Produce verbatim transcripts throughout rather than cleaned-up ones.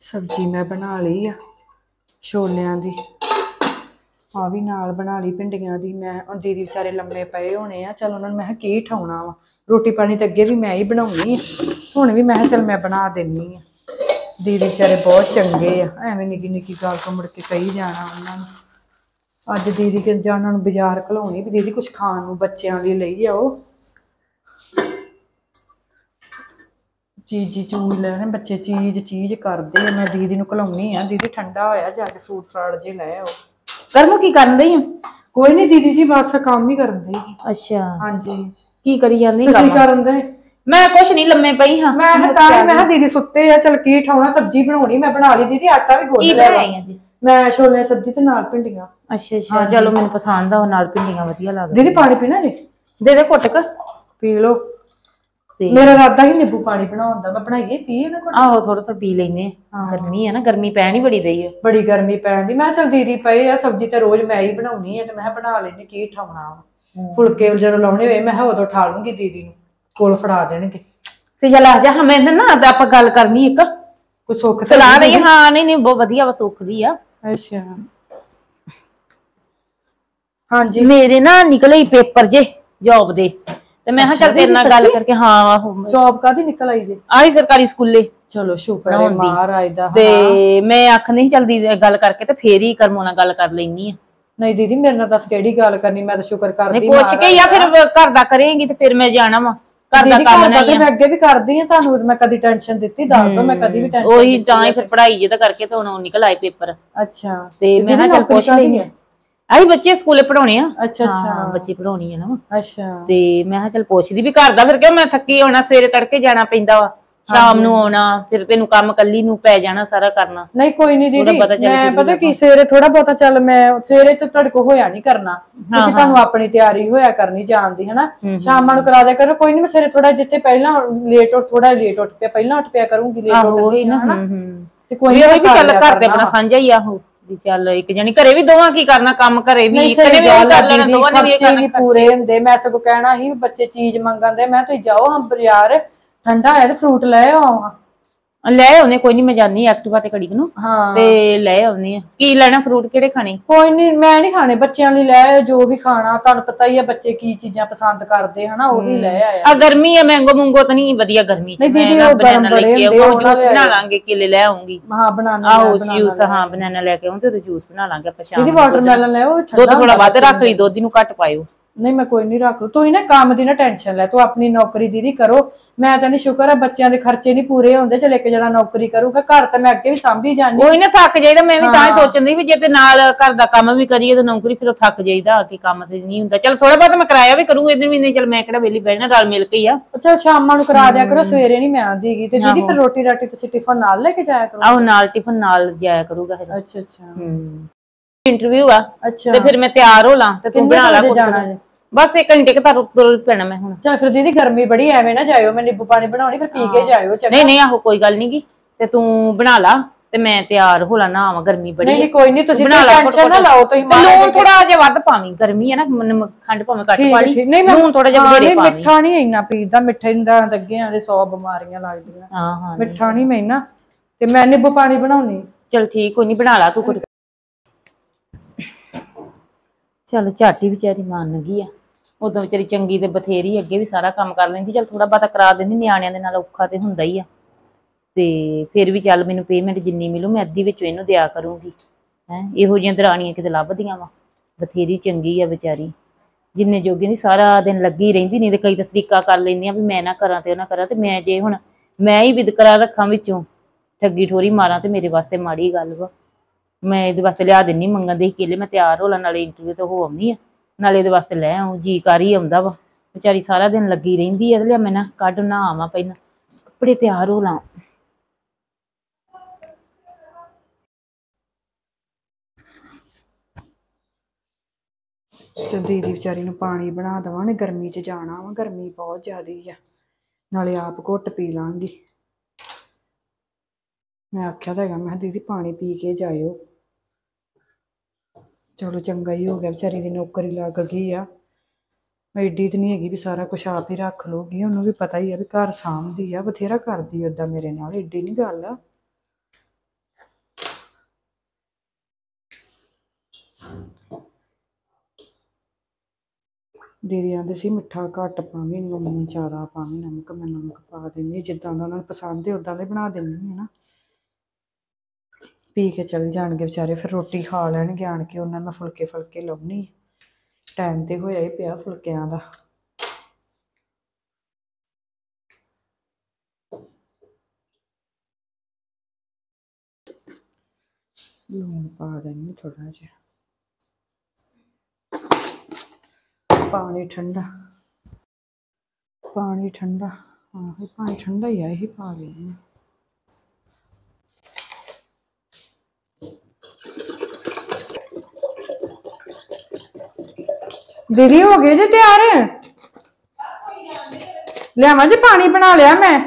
सब्जी मैं बना ली आ छोलियां दी आ भी नाल बना ली भिंडियां दी। मैं हुण दीदी बेचारे लम्मे पए होने आ, चल उन्होंने मैं की ठौना वा। रोटी पानी तो अगे भी मैं ही बनाउनी हुण भी मैं चल मैं बना देनी आ। दीदी बेचारे बहुत चंगे आ, एवें निक्की निक्की गल तो मुड़ के कही जाना उन्होंने। अज दीदी के जाना बाजार घलौनी भी दीदी कुछ खाण नूं बच्चों लई लई आओ। चीज़ी चूज लैने बच्चे चीज़ चीज़ करते हैं। मैं दीदी नूं घलौनी आ, दीदी ठंडा होया जाके फ्रूट फ्राट जे लै आओ। करमू की करन दई आ? कोई नहीं दीदी जी बस काम ही करन दई। अच्छा हाँ जी की करी जांदी तुसीं काम? करन दे? मैं कुछ नहीं लम्मे पई हां। मैं तां ही मैं दीदी सुत्ते आ, चल की ठौना सब्जी बनाउणी मैं बना ली दीदी आटा भी गुन्न लिया। मैं छोले सब्जी ते नाल भिंडियां। अच्छा अच्छा चलो मैनूं पसंद आ नाल भिंडियां वधिया लगदियां। दीदी पानी पीना जी? दे दे घुट क पी लो। मेरा इरादा ही नींबू पानी बनाउण दा, मैं बनाइए पीए ना? आहो थोड़ा थोड़ा पी लैने। गर्मी है ना, गर्मी पैण ही बड़ी दई है। बड़ी गर्मी पैण दी। मैं चल दीदी पए आ सब्जी ते रोज मैं ही बनाउणी है ते मैं बना लैनी की ठौना फुलके जदों लाउणे होए मैं उदों ठा लूंगी दीदी नूं कोल फड़ा देणगे ते चल आ जा हमें ना आपां गल करनी एक कोई सुख सलाह नहीं। हाँ नहीं नहीं बहुत वधिया वा सुख दी आ। अच्छा हाँ जी मेरे ना निकले पेपर जे जॉब दे ते मैं चल तेरे नाल गल करके। हाँ जॉब कादी निकल आई जे? आई सरकारी स्कूले। चलो शुक्र है महाराज दा। ते मैं आखनी चलदी गल करके ते फेर ही करमो नाल गल कर लैनी आ। नहीं दीदी मेरे नाल दस केड़ी गल करनी, मैं तो शुक्र करदी नहीं पूछ के या फिर घर दा करेंगी ते फिर मैं जाना वा घर दा काम नहीं। मैं अगे भी करदी हां तानू मैं कदी टेंशन दित्ती दस दो मैं कदी भी टेंशन ओही तां ही फिर पढ़ाई जे दा करके ते हुण निकल आए पेपर। अच्छा ते मैं ना चल पूछ लैनी आई बच्चे स्कूले पढ़ाउणे आ। अच्छा अच्छा बच्चे पढ़ाउणी है ना। अच्छा ते मैं चल पुछदी भी घर दा फिर क्यों मैं थक्की होना सवेरे तड़के जाना पैंदा वा शाम नूं आउणा फिर तेनू काम कल्ली नूं पै जाना सारा करना। नहीं कोई नहीं दीदी मैं पता की सवेरे थोड़ा बहुता चल मैं सवेरे तो तड़क होया नहीं करना क्योंकि तुहानू अपनी तैयारी होया करनी जान दी है ना। शाम नूं करा दिया करो कोई नहीं। मैं सवेरे थोड़ा जिथे पहला लेट उठ थोड़ा लेट उठ पिया पहला उठ पिया करूंगी लेट उठ ना ते कोई नहीं भी चल घर ते अपना साझा ही आ भी चल एक जणी घरे भी दोवां की करना काम घरे भी एक ने भी कर लेना दोवां ने भी करना पूरे हुंदे। मैं सगों कहना ही बच्चे चीज मंगन दे मैं तुसीं जाओ हम बाजार ठंडा है ते फ्रूट ले आओ। ले आउने कोई नहीं मैं जानी एक्टिवा ते घड़ी नूं ते ले आउने आ। की लेना फ्रूट केड़े खाने? कोई नहीं मैं नहीं खाने बच्चों लिए ले आयो जो भी खाना तुहानू पता ही है बच्चे की चीजां पसंद करदे है ना ओही ले आया। आ गर्मी है मैंगो मुंगो तो नहीं वधिया गर्मी च मैं ना बनाना लेके आऊं जूस बना लांगे केले ले आऊंगी। हां बनाना आहो जूस हां बनाना लेके आऊं ते जूस बना लांगे ਆਪਾਂ शाम दीदी वाटरमेलन ले आओ दुध थोड़ा ਵੱਧ रख ली दुध ਨੂੰ ਘੱਟ ਪਾਇਓ। नहीं मैं कोई नहीं रख लू तू ही ना काम दी ना टेंशन ले तू अपनी नौकरी दीदी करो। मैं तो नहीं शुक्र है बच्चों के खर्चे नहीं पूरे होंदे चल एक जना नौकरी करूगा घर तो मैं अगे भी सांभी जानी। कोई ना थक जाइदा मैं भी तां ही सोचदी भी जे ते नाल घर दा काम भी करिए ते नौकरी फिर थक जाइदा कि काम ते नहीं हुंदा। चल थोड़ा बहुत मैं कराया भी करूं इधर महीने चल मैं केड़ा वेली बैठना रल मिल के ही आ। अच्छा शाम ਨੂੰ करा दिया करो सवेरे नहीं मैं आंदीगी ते दीदी फिर रोटी राटी तुसी टिफिन नाल लेके जाया करो। आहो नाल टिफिन नाल जाया करूगा फिर। अच्छा अच्छा हम्म इंटरव्यू आ अच्छा ते फिर मैं तैयार हो ला ते तू बना ला जाना है बस एक घंटे के तार तुर पैना मैं हुण। चल फिर दीदी गर्मी बड़ी एवें ना जायो मैं नींबू पानी बनाउणी फिर पी के जायो। नहीं नहीं आहो कोई गल नहीं गी ते तू बना ला ते मैं तैयार हो ला ना आवां गर्मी बड़ी। नहीं नहीं कोई नहीं तुसी टेंशन ना लाओ तुसी लूण थोड़ा जे वध पावी गर्मी है ना खंड भाਵੇਂ घट पा ली लूण थोड़ा जे बड़े पावी। मिठा नहीं इन्ना पीदा मिठे दा दग्गियां दे सौ बीमारियां लगदियां। हां हां मिठा नहीं मैं ना ते मैं नींबू पानी बनाउणी। चल ठीक कोई नहीं बना ला तू कुछ चल झाटी बेचारी मान गई आ उदों बेचारी चंगी ते बथेरी अगे भी सारा काम कर लैंदी। चल थोड़ा बहुता करा देंदी नियाणियां दे नाल औखा ते हुंदा ही आ ते फिर भी चल मैनूं पेमेंट जिन्नी मिलू मैं अद्धी विचों इहनूं दिया करूंगी है। इहो जिहियां दराणियां किते लभदियां वा बथेरी चंगी आ बेचारी जिन्ने जोगी दी सारा दिन लगी रहिंदी। नहीं ते कई तां तरीका कर लैंदियां भी मैं ना करां ते ना करां ते मैं जे हुण मैं ही विदकरा रखां विचों ठगी ठोरी मारां ते मेरे वास्ते माड़ी गल वा। मैं इहदे वास्ते लिया दिन्नी मंगन दे केले मैं तैयार हो ला नाले इंटरव्यू तो हो आउणी आ नाले इहदे वास्ते लै आऊं जी कर ही आउंदा वा बेचारी सारा दिन लगी रहिंदी है। लिया मैं ना कढ ना आवां पहिलां कपड़े तैयार हो ला। चल दीदी बेचारी नूं पानी बना देवां ने गर्मी च जाना वा गर्मी बहुत ज़्यादा है नाले आप घुट पी लांगी। मैं आख्या तो है मैं दीदी पानी पी के जायो। चलो चंगा ही हो गया बेचारी दी नौकरी लग गई आ। एडी तो नहीं हैगी भी सारा कुछ आप ही रख लूगी उन्होंने भी पता ही है भी घर सांभदी आ बथेरा करदी उदा मेरे नाल एडी नहीं गल आ। ਦੀਦੀ ਆਂਦੇ ਸੀ ਮਿੱਠਾ ਘੱਟ ਪਾਵੀਂ, ਲੂਣ ਜ਼ਿਆਦਾ ਪਾਵੀਂ, ਨਮਕ ਮੈਂ ਨਮਕ ਪਾ ਦਿੰਦੀ, ਜਿੱਦਾਂ ਦਾ ਉਹਨਾਂ ਨੂੰ ਪਸੰਦ ਹੈ ਉਦਾਂ ਦੇ ਬਣਾ ਦਿੰਦੀ ਹੈ ਨਾ। ਪੀ ਕੇ ਚੱਲ ਜਾਣਗੇ ਵਿਚਾਰੇ, ਫਿਰ ਰੋਟੀ ਖਾ ਲੈਣਗੇ ਆਣ ਕੇ। ਉਹਨਾਂ ਮੈਂ ਫੁਲਕੇ ਫੁਲਕੇ ਲਾਉਣੀ, ਟਾਈਮ ਤੇ ਹੋਇਆ ਹੀ ਪਿਆ ਫੁਲਕਿਆਂ ਦਾ। ਲੂਣ ਪਾ ਦੇਣੀ ਥੋੜਾ ਜਿਹਾ। ਪਾਣੀ ਠੰਡਾ, ਪਾਣੀ ਠੰਡਾ, ਆਹੋ ਪਾਣੀ ਠੰਡਾ ਹੀ ਆ, ਇਹੀ ਪਾ ਲੈਣੀ। ਦੀਦੀ ਹੋ ਗਏ ਜੇ ਤਿਆਰ? ਲਿਆਵਾਂ ਜੇ ਪਾਣੀ ਬਣਾ ਲਿਆ ਮੈਂ।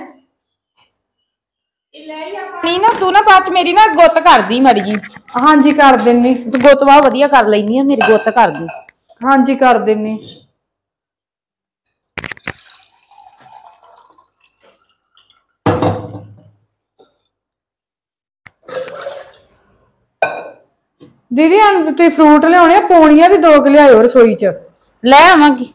ਨਹੀਂ ਨਾ ਤੂੰ ਨਾ ਬਾਅਦ ਚ ਮੇਰੀ ਨਾ ਗੁੱਤ ਕਰਦੀ ਮੜੀ ਜੀ। ਹਾਂਜੀ ਕਰ ਦਿੰਨੀ। ਤੂੰ ਗੁੱਤ ਵਾ ਵਧੀਆ ਕਰ ਲੈਣੀ ਆ, ਮੇਰੀ ਗੁੱਤ ਕਰਦੀ। ਹਾਂਜੀ ਕਰ ਦਿੰਨੀ। ਦੀਦੀ ਹੁਣ ਤੁਸੀਂ ਫਰੂਟ ਲਿਆਉਣੇ, ਪੌਣੀਆਂ ਵੀ ਦੋ ਕੁ ਲਿਆਇਓ ਰਸੋਈ ਚ। ਲੈ ਆਵਾਂਗੀ।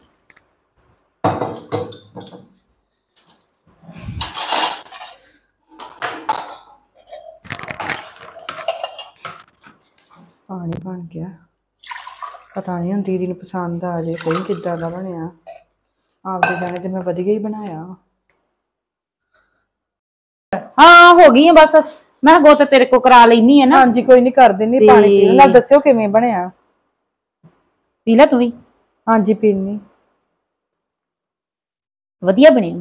ਪਾਣੀ ਬਣ ਗਿਆ, ਪਤਾ ਨਹੀਂ ਹੁਣ ਦੀਦੀ ਨੂੰ ਪਸੰਦ ਆ ਜੇ ਸਹੀ ਕਿੱਦਾਂ ਦਾ ਬਣਿਆ। ਆਪਦੇ ਜਾਣੇ ਤੇ ਮੈਂ ਵਧੀਆ ਹੀ ਬਣਾਇਆ। ਹਾਂ ਹੋ ਗਈ ਆ ਬਸ, ਮੈਂ ਗੁੱਤ ਤੇਰੇ ਕੋ ਕਰਾ ਲੈਣੀ ਆ ਨਾ। ਹਾਂਜੀ ਕੋਈ ਨਹੀਂ ਕਰ ਦਿੰਨੀ। ਪਾਣੀ ਪੀਣ ਨਾਲ ਦੱਸਿਓ ਕਿਵੇਂ ਬਣਿਆ। ਪੀ ਲੈ ਤੂੰ ਵੀ। ਹਾਂਜੀ ਪੀਣੀ। ਵਧੀਆ ਬਣਿਆ।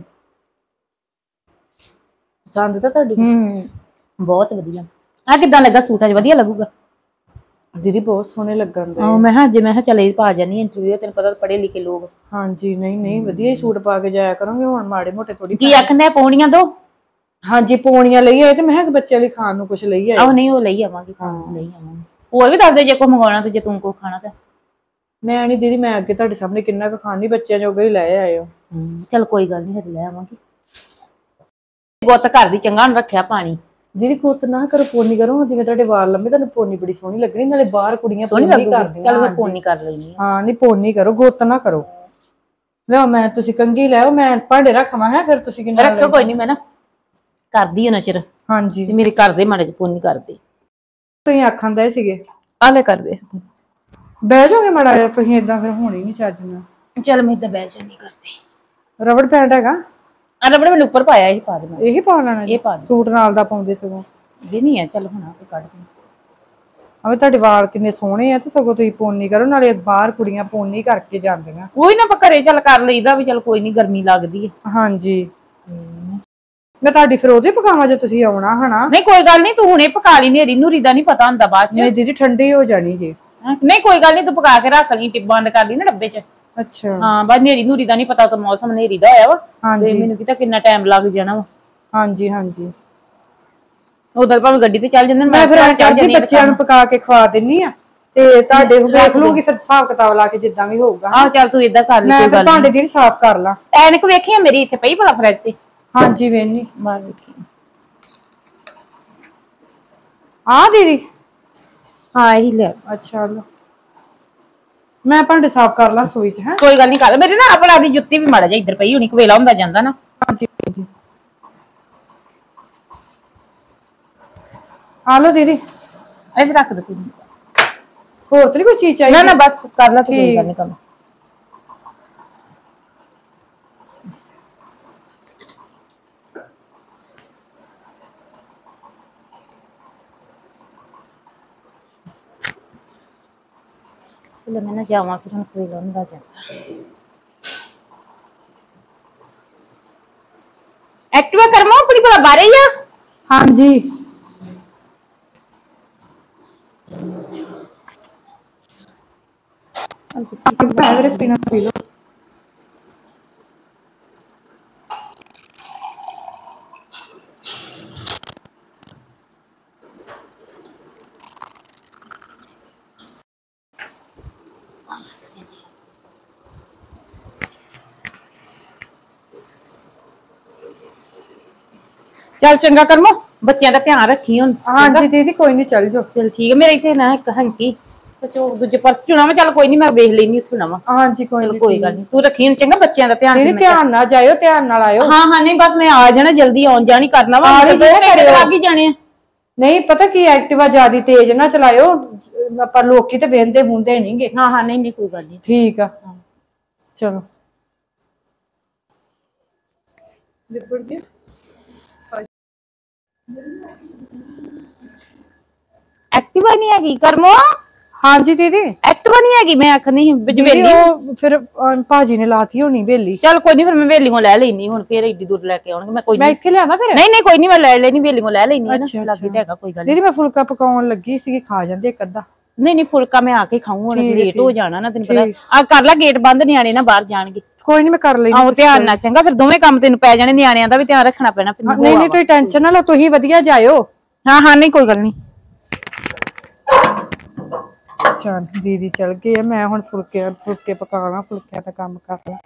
ਪਸੰਦ ਤਾਂ ਤੁਹਾਡੀ? ਹੂੰ ਬਹੁਤ ਵਧੀਆ। ਆ ਕਿੱਦਾਂ ਲੱਗਾ ਸੂਟ? ਅੱਜ ਵਧੀਆ ਲੱਗੂਗਾ ਦੀਦੀ, ਬਹੁਤ ਸੋਹਣੇ ਲੱਗਣ ਦੇ। ਹਾਂ ਮੈਂ ਕਿਹਾ ਅੱਜ ਮੈਂ ਕਿਹਾ ਚੱਲ ਇਹ ਪਾ ਜਾਨੀ ਇੰਟਰਵਿਊ, ਤੈਨੂੰ ਪਤਾ ਪੜ੍ਹੇ ਲਿਖੇ ਲੋਕ। ਹਾਂਜੀ ਨਹੀਂ ਨਹੀਂ ਵਧੀਆ ਹੀ ਸੂਟ ਪਾ ਕੇ ਜਾਇਆ ਕਰੋਗੇ, ਹੁਣ ਮਾੜੇ ਮੋਟੇ ਥੋੜੀ। ਕੀ ਆਖਦੇ ਪੌਣੀਆਂ ਦੋ? ਹਾਂਜੀ ਪੌਣੀਆਂ ਲਈ ਆਏ ਤੇ ਮੈਂ ਕਿਹਾ ਬੱਚਿਆਂ ਲਈ ਖਾਣ ਨੂੰ ਕੁਝ ਲਈ ਆਏ। ਆਹੋ ਨਹੀਂ ਉਹ ਲਈ ਆਵਾਂਗੇ, ਲਈ ਆਵਾਂਗੇ। ਹੋਰ ਵੀ ਦੱਸ ਦੇ ਜੇ ਕੋਈ ਮੰਗਵਾਉਣਾ ਤੇ, ਜੇ ਤੂੰ ਕੋ ਖਾਣਾ ਤਾਂ। ਮੈਂ ਨਹੀਂ ਦੀਦੀ, ਮੈਂ ਅੱਗੇ ਤੁਹਾਡੇ ਸਾਹਮਣੇ ਕਿੰਨਾ ਕੁ ਖਾਣੀ, ਬੱਚਿਆਂ ਜੋਗੇ ਹੀ ਲੈ ਆਏ ਹੋ। ਚਲ ਕੋਈ ਗੱਲ ਨਹੀਂ, ਫਿਰ ਲੈ ਆਵਾਂਗੇ। ਗੁੱਤ ਘਰ ਦੀ ਚੰਗਾ ਰੱਖਿਆ ਪਾਣੀ। ਦੀਦੀ ਗੁੱਤ ਨਾ ਕਰੋ, ਪੋਨੀ ਕਰੋ। ਜਿਵੇਂ ਤੁਹਾਡੇ ਵਾਲ ਲੰਮੇ, ਤੁਹਾਨੂੰ ਪੋਨੀ ਬੜੀ ਸੋਹਣੀ ਲੱਗਣੀ। ਨਾਲੇ ਬਾਹਰ ਕੁੜੀਆਂ ਪੋਨੀ ਕਰਦੀਆਂ। ਚਲ ਮੈਂ ਪੋਨੀ ਕਰ ਲੈਣੀ। ਹਾਂ ਨਹੀਂ ਪੋਨੀ ਕਰੋ, ਗੁੱਤ ਨਾ ਕਰੋ। ਲਿਓ ਮੈਂ, ਤੁਸੀਂ ਕੰਘੀ ਲੈ ਆਓ, ਮੈਂ ਭਾਂਡੇ ਰੱਖਵਾਂ ਹੈ ਫਿਰ ਤੁਸੀਂ ਕਿੰਨਾ ਰੱਖਿਓ। ਕੋਈ ਨਹੀਂ ਮੈਂ ਨਾ ਕਰਦੀ ਉਹਨਾਂ ਚਿਰ। ਹਾਂਜੀ ਤੇ ਮੇਰੇ ਘਰ ਦੇ ਮਾੜੇ ਜਿਹੇ ਪੋਨੀ ਕਰਦੇ। ਤੁਸੀਂ ਆਖਣ ਦੇ ਸੀਗੇ ਆ ਲੈ ਕਰਦੇ। ਬਹਿ ਜਾਓਗੇ ਮਾੜਾ ਜਿਹਾ ਤੁਸੀਂ, ਏਦਾਂ ਫਿਰ ਹੋਣੀ ਨਹੀਂ ਚੱਜ ਨਾਲ। ਚੱਲ ਮੈਂ ਏਦਾਂ ਬਹਿ ਜਾਨੀ ਕਰਦੀ। ਰਬੜ ਬੈਂਡ ਹੈਗਾ? ਆ ਰਬੜ ਮੈਨੂੰ ਉੱਪਰ ਪਾਇਆ, ਇਹ ਪਾ ਦੇਣਾ। ਇਹੀ ਪਾ ਲੈਣਾ ਜੀ? ਸੂਟ ਨਾਲ ਦਾ ਪਾਉਂਦੇ ਸਗੋਂ। ਇਹ ਨਹੀਂ ਹੈ, ਚੱਲ ਹੁਣ ਆਪੇ ਕੱਢ ਦੇ। ਆਵੇ ਤੁਹਾਡੇ ਵਾਲ ਕਿੰਨੇ ਸੋਹਣੇ ਆ, ਤੇ ਸਗੋਂ ਤੁਸੀਂ ਪੋਨੀ ਕਰੋ। ਨਾਲੇ ਬਾਹਰ ਕੁੜੀਆਂ ਪੋਨੀ ਕਰਕੇ ਜਾਂਦੀਆਂ। ਉਹੀ ਨਾ ਆਪਾਂ ਘਰੇ ਚੱਲ ਕਰ ਲਈਦਾ ਵੀ, ਚੱਲ ਕੋਈ ਨੀ ਗਰਮੀ ਲੱਗਦੀ ਹੈ। ਹਾਂਜੀ ਮੈਂ ਤੁਹਾਡੀ ਫਿਰ ਉਹਦੇ ਪਕਾਵਾਂ ਜੇ ਤੁਸੀਂ ਆਉਣਾ ਹਨਾ। ਨਹੀਂ ਕੋਈ ਗੱਲ ਨਹੀਂ, ਤੂੰ ਹੁਣੇ ਪਕਾ ਲਈ, ਨੇਰੀ ਨੂਰੀ ਦਾ ਨਹੀਂ ਪਤਾ ਹੁੰਦਾ ਬਾਅਦ ਚ। ਨਹੀਂ ਦੀਦੀ ਠੰਡੀ ਹੋ ਜਾਣੀ ਜੀ। ਨਹੀਂ ਕੋਈ ਗੱਲ ਨਹੀਂ, ਤੂੰ ਪਕਾ ਕੇ ਰੱਖ ਲਈ, ਬੰਦ ਕਰ ਲਈ ਨਾ ਡੱਬੇ ਚ। ਅੱਛਾ ਹਾਂ ਬਸ ਨੇਰੀ ਨੂਰੀ ਦਾ ਨਹੀਂ ਪਤਾ, ਤਾਂ ਮੌਸਮ ਨੇਰੀ ਦਾ ਹੋਇਆ ਵਾ ਤੇ ਮੈਨੂੰ ਕਿਤਾ ਕਿੰਨਾ ਟਾਈਮ ਲੱਗ ਜਾਣਾ ਵਾ। ਹਾਂਜੀ ਹਾਂਜੀ ਉਧਰ ਭਾਵੇਂ ਗੱਡੀ ਤੇ ਚੱਲ ਜਾਂਦੇ, ਮੈਂ ਫਿਰ ਚੱਲ ਜਾਂਦੀ, ਬੱਚਿਆਂ ਨੂੰ ਪਕਾ ਕੇ ਖਵਾ ਦਿੰਨੀ ਆ ਤੇ ਤੁਹਾਡੇ ਦੇਖ ਲੂੰਗੀ ਫਿਰ ਹਿਸਾਬ ਕਿਤਾਬ ਲਾ ਕੇ ਜਿੱਦਾਂ ਵੀ ਹੋਊਗਾ। ਆਹ ਚੱਲ ਤੂੰ ਏਦਾਂ ਕਰ ਲਈ, ਮੈਂ ਫਿਰ ਭਾਂਡੇ ਦੀ ਸਾਫ਼ ਕਰ ਲਾਂ। ਐਨਕ ਵੇਖੀ ਮੇਰੀ ਇੱਥੇ ਪਈ ਭਲਾ ਫਰਿੱਜ ਤੇ? ਹਾਂਜੀ ਵੇਖਨੀ। ਮਾਰ ਵੇਖੀ। ਹਾਂ ਦੀਦੀ ਹਾਂ ਇਹੀ ਲੈ। ਅੱਛਾ ਲੋ, ਮੈਂ ਭਾਂਡੇ ਸਾਫ਼ ਕਰ ਲਾਂ ਰਸੋਈ ਚ। ਹੈ ਕੋਈ ਗੱਲ ਨਹੀਂ ਕਰ। ਮੇਰੇ ਨਾ ਆਪਣਾ ਦੀ ਜੁੱਤੀ ਵੀ ਮਾੜਾ ਜਿਹਾ ਇੱਧਰ ਪਈ ਹੋਣੀ, ਕਵੇਲਾ ਹੁੰਦਾ ਜਾਂਦਾ ਨਾ। ਹਾਂਜੀ ਆ ਲੋ ਦੀਦੀ, ਇੱਥੇ ਰੱਖ ਦੇ। ਹੋਰ ਤਾਂ ਨੀ ਕੋਈ ਚੀਜ਼ ਚਾਹੀਦੀ? ਨਾ ਨਾ ਬਸ ਕਰ ਲੈ ਤੂੰ, ਕੋਈ ਗੱਲ ਨਹੀਂ ਕਰ। ਚਲੋ ਮੈਂ ਨਾ ਜਾਵਾਂ, ਫਿਰ ਹੁਣ ਕਵੇਲਾ ਹੁੰਦਾ ਜਾਂਦਾ। ਐਕਟਿਵਾ ਕਰਮਾ ਆਪਣੀ ਭਲਾ ਬਾਹਰ ਹੀ ਆ? ਹਾਂਜੀ ਪੀ ਲੋ। ਚੱਲ ਚੰਗਾ ਕਰਮੋ, ਬੱਚਿਆਂ ਦਾ ਧਿਆਨ ਰੱਖੀ ਹੁਣ। ਹਾਂਜੀ ਦੀਦੀ ਕੋਈ ਨਹੀਂ, ਚੱਲ ਜਾਓ। ਚਲ ਠੀਕ ਹੈ। ਮੇਰੇ ਇੱਥੇ ਨਾ ਇੱਕ ਹੈਂਕੀ ਸਚੋ ਦੂਜੇ ਪਰਸ ਚੁਣਾ ਮੈਂ ਚੱਲ ਕੋਈ ਨਹੀਂ ਮੈਂ ਵੇਖ ਲੈਣੀ ਉੱਥੋਂ ਨਵਾਂ ਹਾਂਜੀ ਕੋਈ ਨਹੀਂ ਕੋਈ ਗੱਲ ਨਹੀਂ ਤੂੰ ਰੱਖੀ ਚੰਗਾ ਬੱਚਿਆਂ ਦਾ ਧਿਆਨ ਦੀਦੀ ਧਿਆਨ ਨਾਲ ਜਾਇਓ ਧਿਆਨ ਨਾਲ ਆਇਓ ਹਾਂ ਹਾਂ ਨਹੀਂ ਬਸ ਮੈਂ ਆ ਜਾਣਾ ਜਲਦੀ ਆਉਣ ਜਾਣੀ ਕਰਨਾ ਵਾ ਲੱਗ ਹੀ ਜਾਣੇ ਨਹੀਂ ਪਤਾ ਕੀ ਐਕਟਿਵਾ ਜਿਆਦਾ ਤੇਜ਼ ਨਾ ਚਲਾਇਓ ਆਪਾਂ ਲੋਕੀ ਤੇ ਵੇਂਦੇ ਹੁੰਦੇ ਨਹੀਂਗੇ ਹਾਂ ਹਾਂ ਨਹੀਂ ਨਹੀਂ ਕੋਈ ਗੱਲ ਨਹੀਂ ਠੀਕ ਆ ਚਲੋ ਲਿਬੜ ਗਿਆ ਐਕਟਿਵਾ ਨਹੀਂ ਹੈਗੀ ਕਰਮੋ ਹਾਂਜੀ ਦੀਦੀ ਐਕਟਿਵਾ ਨਹੀਂ ਹੈਗੀ ਮੈਂ ਆਖਣੀ ਬੇਲੀ ਉਹ ਫਿਰ ਭਾਜੀ ਨੇ ਲਾਤੀ ਹੋਣੀ ਬੇਲੀ ਚੱਲ ਕੋਈ ਨਹੀਂ ਫਿਰ ਮੈਂ ਵੇਲੀਓਂ ਲੈ ਲੈਣੀ ਹੁਣ ਫੇਰ ਏਡੀ ਦੂਰ ਲੈ ਕੇ ਆਉਣਗੇ ਮੈਂ ਕੋਈ ਮੈਂ ਇੱਥੇ ਲਿਆਵਾਂ ਫਿਰ ਨਹੀਂ ਨਹੀਂ ਕੋਈ ਨਹੀਂ ਮੈਂ ਲੈ ਲੈਣੀ ਵੇਲੀਓਂ ਲੈ ਲੈਣੀ ਹੈ ਲੱਗੀ ਤੇ ਹੈਗਾ ਕੋਈ ਗੱਲ ਦੀਦੀ ਮੈਂ ਫੁਲਕਾ ਪਕਾਉਣ ਲੱਗੀ ਸੀ ਖਾ ਜਾਂਦੇ ਇੱਕ ਅੱਧਾ ਨਹੀਂ ਨਹੀਂ ਫੁਲਕਾ ਮੈਂ ਆ ਕੇ ਖਾਊਂ ਹੁਣ ਲੇਟ ਹੋ ਜਾਣਾ ਨਾ ਤੈਨੂੰ ਪਤਾ ਆ ਕਰ ਲੈ ਗੇਟ ਬੰਦ ਨਿਆਣੇ ਨਾ ਬਾਹਰ ਜਾਣਗੇ ਕੋਈ ਨਹੀਂ ਮੈਂ ਕਰ ਲੈਣੀ ਆਹੋ ਧਿਆਨ ਨਾਲ ਚੰਗਾ ਫਿਰ ਦੋਵੇਂ ਕੰਮ ਤੈਨੂੰ ਪੈ ਜਾਣੇ ਨਿਆਣਿਆਂ ਦਾ ਵੀ ਧਿਆਨ ਰੱਖਣਾ ਪੈਣਾ ਨਹੀਂ ਨਹੀਂ ਤੁਸੀਂ ਟੈਨਸ਼ਨ ਨਾ ਲਓ ਤੁਸੀਂ ਵਧੀਆ ਜਾਇਓ ਹਾਂ ਹਾਂ ਨਹੀਂ ਕੋਈ ਗੱਲ ਨਹੀਂ ਚਲ ਦੀਦੀ ਚਲ ਗਏ ਆ ਮੈਂ ਹੁਣ ਫੁਲਕੇ ਫੁਲਕੇ ਪਕਾਣਾ ਫੁਲਕਿਆਂ ਦਾ ਕੰਮ ਕਰ ਲਾਂ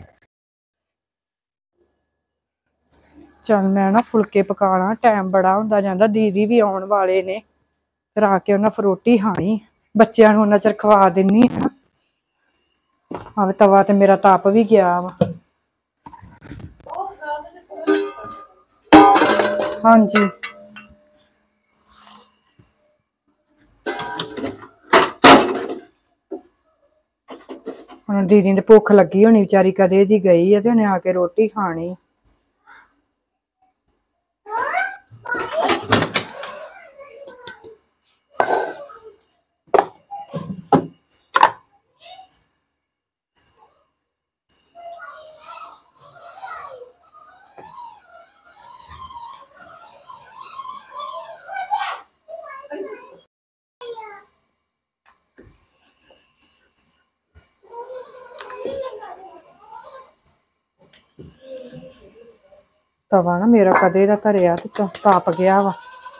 ਚਲ ਮੈਂ ਨਾ ਫੁਲਕੇ ਪਕਾਣਾ ਟਾਈਮ ਬੜਾ ਹੁੰਦਾ ਜਾਂਦਾ ਦੀਦੀ ਵੀ ਆਉਣ ਵਾਲੇ ਨੇ ਫਿਰ ਆ ਕੇ ਉਹਨਾਂ ਫਰੋਟੀ ਖਾਣੀ ਬੱਚਿਆਂ ਨੂੰ ਉਹਨਾਂ ਚਿਰ ਖਵਾ ਦਿੰਨੀ ਆ ਆਹ ਤਵਾ ਤੇ ਮੇਰਾ ਤਪ ਵੀ ਗਿਆ ਵਾ ਹਾਂਜੀ ਹੁਣ ਦੀਦੀ ਨੇ ਭੁੱਖ ਲੱਗੀ ਹੋਣੀ ਵਿਚਾਰੀ ਕਦੇ ਦੀ ਗਈ ਆ ਤੇ ਉਹਨੇ ਆ ਕੇ ਰੋਟੀ ਖਾਣੀ ਤਵਾ ਨਾ ਮੇਰਾ ਕਦੇ ਦਾ ਧਰਿਆ ਤੇ ਤਪ ਗਿਆ ਵਾ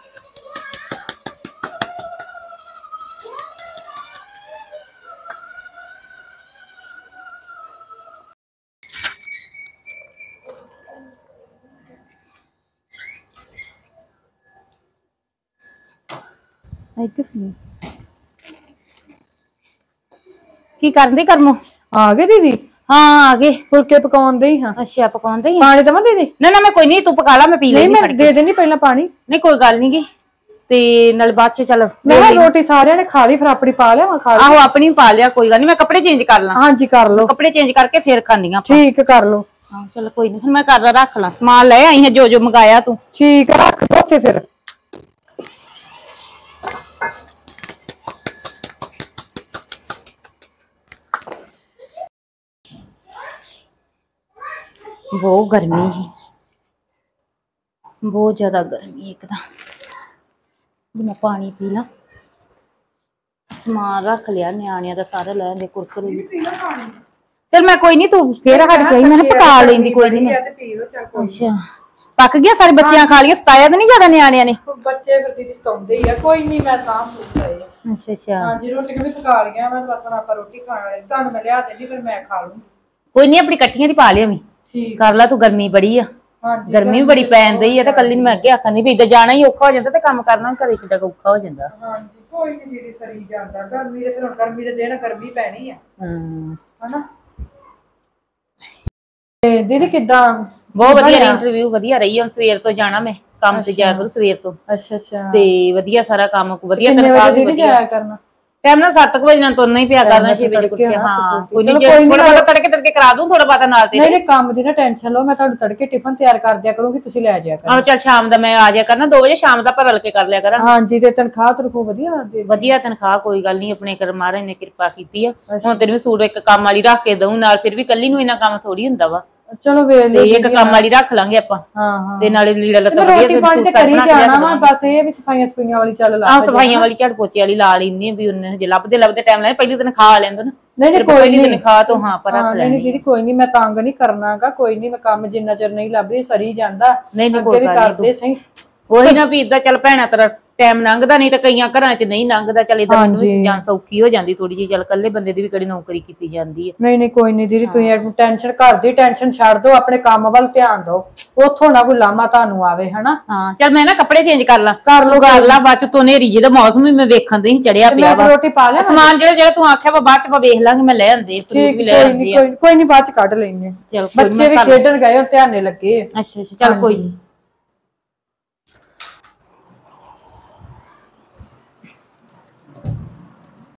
ਕੀ ਕਰਦੇ ਕਰਮੋ ਆ ਗਏ ਦੀਦੀ ਹਾਂ ਆ ਗਏ ਫੁਲਕੇ ਪਕਾਉਂਦੇ ਹੀ ਹਾਂ ਅੱਛਾ ਪਕਾਉਂਦੇ ਹੀ ਪਾਣੀ ਦਵਾਂ ਦੀਦੀ ਨਾ ਨਾ ਮੈਂ ਕੋਈ ਨਹੀਂ ਤੂੰ ਪਕਾ ਲਾ ਮੈਂ ਪੀ ਲੈਣੀ ਮੈਂ ਦੇ ਦੇਣੀ ਪਹਿਲਾਂ ਪਾਣੀ ਨਹੀਂ ਕੋਈ ਗੱਲ ਨਹੀਂ ਗੀ ਤੇ ਨਾਲ ਬਾਅਦ ਚ ਚੱਲ ਮੈਂ ਰੋਟੀ ਸਾਰਿਆਂ ਨੇ ਖਾ ਲਈ ਫਿਰ ਆਪਣੀ ਪਾ ਲਿਆ ਖਾ ਆਹੋ ਆਪਣੀ ਪਾ ਲਿਆ ਕੋਈ ਗੱਲ ਨਹੀਂ ਮੈਂ ਕੱਪੜੇ ਚੇਂਜ ਕਰ ਲਾਂ ਹਾਂਜੀ ਕਰ ਲਓ ਕੱਪੜੇ ਚੇਂਜ ਕਰਕੇ ਫੇਰ ਖਾਣੀ ਆਪਾਂ ਠੀਕ ਕਰ ਲਓ ਹਾਂ ਚਲ ਕੋਈ ਨਹੀਂ ਫਿਰ ਮੈਂ ਕਰ ਰੱਖ ਲਾਂ ਸਮਾਨ ਲੈ ਆਈ ਹੈ ਜੋ ਜੋ ਮੰਗਾਇਆ ਤੂੰ ਠੀਕ ਰੱਖ ਦੋ ਉੱਥੇ ਫਿਰ बहुत गर्मी है बहुत ज्यादा गर्मी एक मैं पानी पी ला समान रख लिया न्याणिया का सारा लै आंदे कुरकुरे चल मैं कोई नहीं तू फिर हट गई मैं पका लेंदी कोई नहीं अच्छा पक गया सारे बच्चियां खा लिया सताया तो नहीं ज्यादा न्याणिया ने बच्चे फिर दीदी सताउंदे ही आ कोई नहीं मैं साफ सुथ गए अच्छा अच्छा हां जी रोटी भी पका लिया मैं बस हम आप रोटी खाने वाली ਤੁਹਾਨੂੰ ਮੈਂ ਲਿਆ ਦੇਣੀ ਫਿਰ ਮੈਂ ਖਾ ਲੂੰ ਕੋਈ ਨਹੀਂ ਆਪਣੀ ਇਕੱਠੀਆਂ ਦੀ ਪਾ ਲਿਆ ਵੀ ਠੀਕ ਕਰ ਲੈ ਤੂੰ ਗਰਮੀ ਬੜੀ ਆ ਹਾਂਜੀ ਗਰਮੀ ਵੀ ਬੜੀ ਪੈਂਦੀ ਆ ਤੇ ਕੱਲੀ ਨੂੰ ਮੈਂ ਅੱਗੇ ਆਖਾਂ ਨਹੀਂ ਵੀ ਇੱਧਰ ਜਾਣਾ ਹੀ ਔਖਾ ਹੋ ਜਾਂਦਾ ਤੇ ਕੰਮ ਕਰਨਾ ਘਰੇ ਕਿੱਡਾ ਔਖਾ ਹੋ ਜਾਂਦਾ ਹਾਂਜੀ ਕੋਈ ਨਹੀਂ ਦੀਦੀ ਸਰੀ ਜਾਂਦਾ ਗਰਮੀ ਦੇ ਫਿਰ ਹੁਣ ਗਰਮੀ ਦੇ ਦਿਨ ਗਰਮੀ ਪੈਣੀ ਆ ਹੂੰ ਹਨਾ ਤੇ ਦੀਦੀ ਕਿੱਦਾਂ ਬਹੁਤ ਵਧੀਆ ਇੰਟਰਵਿਊ ਵਧੀਆ ਰਹੀ ਹੁਣ ਸਵੇਰ ਤੋਂ ਜਾਣਾ ਮੈਂ ਕੰਮ ਤੇ ਜਾ ਕਰੂ ਸਵੇਰ ਤੋਂ ਅੱਛਾ ਅੱਛਾ ਤੇ ਵਧੀਆ ਸਾਰਾ ਕੰਮ ਵਧੀਆ ਤਨਖਾਹ ਵੀ ਵਧੀਆ ਜਾਇਆ ਕਰਨਾ ਟਾਈਮ ਨਾਲ ਸੱਤ ਵਜੇ ਨਾਲ ਤੁਰਨਾ ਹੀ ਪਿਆ ਕਰਨਾ ਛੇ ਵਜੇ ਕੁੱਟ ਹਾਂ ਕੋਈ ਨਹੀਂ ਥੋੜਾ ਬਹੁਤਾ ਤੜਕੇ ਤੜਕੇ ਕਰਾ ਦੂੰ ਥੋੜਾ ਬਹੁਤਾ ਨਾਲ ਤੇ ਨਹੀਂ ਨਹੀਂ ਕੰਮ ਦੀ ਨਾ ਟੈਨਸ਼ਨ ਲਓ ਮੈਂ ਤੁਹਾਨੂੰ ਤੜਕੇ ਟਿਫਨ ਤਿਆਰ ਕਰ ਦਿਆ ਕਰੂੰਗੀ ਤੁਸੀਂ ਲੈ ਜਾਇਆ ਕਰੋ ਆਹ ਚੱਲ ਸ਼ਾਮ ਦਾ ਮੈਂ ਆ ਜਾਇਆ ਕਰਨਾ ਦੋ ਵਜੇ ਸ਼ਾਮ ਦਾ ਭਰਲ ਕੇ ਕਰ ਲਿਆ ਕਰਾਂ ਹਾਂਜੀ ਤੇ ਤਨਖਾਹ ਤਨਖਾਹ ਵਧੀਆ ਵਧੀਆ ਤਨਖਾਹ ਕੋਈ ਗੱਲ ਨਹੀਂ ਆਪਣੇ ਕਰ ਮਹਾਰਾਜ ਨੇ ਕਿਰਪਾ ਕੀਤੀ ਆ ਹੁਣ ਤੈਨੂੰ ਵੀ ਸੂਟ ਇੱਕ ਕੰਮ ਵਾਲੀ ਰੱਖ ਕੇ ਦਊਂ ਨਾਲ ਫਿਰ ਵੀ ਕੱਲੀ ਨੂੰ ਇੰਨਾ ਕੰਮ ਥੋੜੀ ਹੁੰਦਾ ਵਾ ਚਲੋ ਵੇਖ ਲਈ ਇੱਕ ਕੰਮ ਵਾਲੀ ਰੱਖ ਲਾਂਗੇ ਆਪਾਂ ਹਾਂ ਹਾਂ ਤੇ ਨਾਲੇ ਲੀੜਾ ਲੱਤਾ ਰੋਟੀ ਪਾਣੀ ਤੇ ਕਰੀ ਜਾਣਾ ਵਾ ਬਸ ਇਹ ਵੀ ਸਫਾਈਆਂ ਸਫਾਈਆਂ ਵਾਲੀ ਚੱਲ ਲਾ ਆ ਸਫਾਈਆਂ ਵਾਲੀ ਝਾੜ ਪੋਚੇ ਵਾਲੀ ਲਾ ਲੈਂਦੀ ਵੀ ਉਹਨੇ ਜੇ ਲੱਭਦੇ ਲੱਭਦੇ ਟਾਈਮ ਲੈ ਪਹਿਲੀ ਦਿਨ ਖਾ ਲੈਂਦੇ ਨਾ ਨਹੀਂ ਨਹੀਂ ਕੋਈ ਨਹੀਂ ਤਨਖਾਹ ਤੋਂ ਹਾਂ ਪਰ ਰੱਖ ਲੈਣੀ ਨਹੀਂ ਦੀਦੀ ਕੋਈ ਨਹੀਂ ਮੈਂ ਤੰਗ ਨਹੀਂ ਕਰਨਾਗਾ ਕੋਈ ਨਹੀਂ ਮੈਂ ਕੰਮ ਜਿੰਨਾ ਚਿਰ ਨਹੀਂ ਲੱਭਦੀ ਸਰੀ ਜਾਂਦਾ ਨਹੀਂ ਨਹੀਂ ਅੱਗੇ ਵੀ ਕਰਦੇ ਸਹੀ ਉਹੀ ਨਾ ਵੀ ਇਦਾਂ ਚੱਲ ਭੈਣਾ ਤੇਰਾ ਟਾਈਮ ਲੰਘਦਾ ਨਹੀਂ ਤਾਂ ਕਈਆਂ ਘਰਾਂ 'ਚ ਨਹੀਂ ਲੰਘਦਾ ਚੱਲ ਇਦਾਂ ਮੈਨੂੰ ਵੀ ਜਾਨ ਸੌਖੀ ਹੋ ਜਾਂਦੀ ਥੋੜੀ ਜਿਹੀ ਚੱਲ ਇਕੱਲੇ ਬੰਦੇ ਦੀ ਵੀ ਕਿਹੜੀ ਨੌਕਰੀ ਕੀਤੀ ਜਾਂਦੀ ਹੈ। ਨਹੀਂ ਨਹੀਂ ਕੋਈ ਨਹੀਂ ਦੀਦੀ ਤੁਸੀਂ ਟੈਨਸ਼ਨ ਘਰ ਦੀ ਟੈਨਸ਼ਨ ਛੱਡ ਦਿਓ ਆਪਣੇ ਕੰਮ ਵੱਲ ਧਿਆਨ ਦਿਓ ਉੱਥੋਂ ਨਾ ਕੋਈ ਲਾਮਾ ਤੁਹਾਨੂੰ ਆਵੇ ਹਨਾ। ਹਾਂ ਚੱਲ ਮੈਂ ਨਾ ਕੱਪੜੇ ਚੇਂਜ ਕਰ ਲਾਂ ਕਰ ਲਓ ਕਰ ਲਾ ਬਾਅਦ ਚ ਤੋਂ ਨੇਰੀ ਜਿਹਦਾ ਮੌਸਮ ਵੀ ਮੈਂ ਵੇਖਣ ਦੇ ਚੜਿਆ ਪਿਆ ਵਾ ਰੋਟੀ ਪਾ ਲਿਆ ਸਮਾਨ ਜਿਹੜਾ ਜਿਹੜਾ ਤੂੰ ਆਖਿਆ ਵਾ ਬਾਅਦ ਚ ਆਪਾਂ ਵੇਖ ਲਾਂਗੇ ਮੈਂ ਲੈ ਆਂਦੇ ਫਰੂਟ ਵੀ ਲੈ ਆਂਦੇ ਕੋਈ ਨਹੀਂ ਬਾਅਦ ਚ ਕੱਢ ਲੈਣੇ ਬੱਚੇ ਵੀ ਖੇਡਣ ਗਏ ਧਿਆਨੇ ਲੱਗੇ। ਅੱਛਾ ਅੱਛਾ ਚੱਲ ਕੋਈ ਨਹੀਂ।